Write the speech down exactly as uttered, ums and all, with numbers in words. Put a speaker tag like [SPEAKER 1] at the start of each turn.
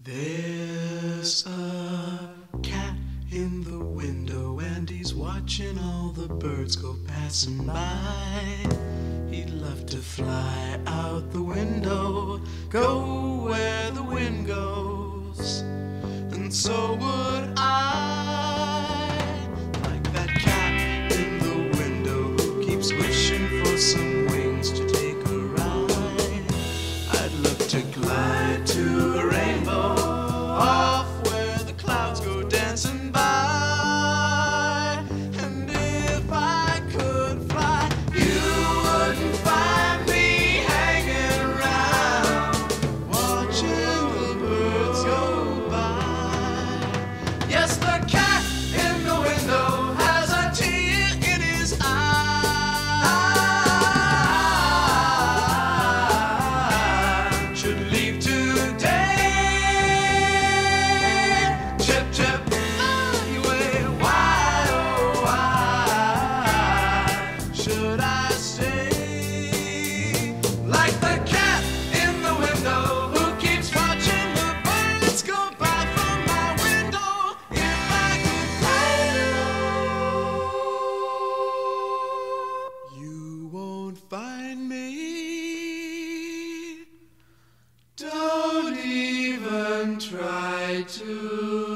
[SPEAKER 1] There's a cat in the window and he's watching all the birds go passing by. He'd love to fly out the window, go where the wind goes, and so would I. Like that cat in the window who keeps wishing for some wings to take a ride. I'd love to glide to a rainbow off where the clouds go dancing by. And if I could fly, you wouldn't find me hanging around watching the birds go by. Yes, the cat in the window has a tear in his eye. Should leave today. Chip, chip, fly away. Why, oh, why should I stay? Like the cat in the window who keeps watching the birds go by from my window. If I could fly, you won't find me. Don't even try to.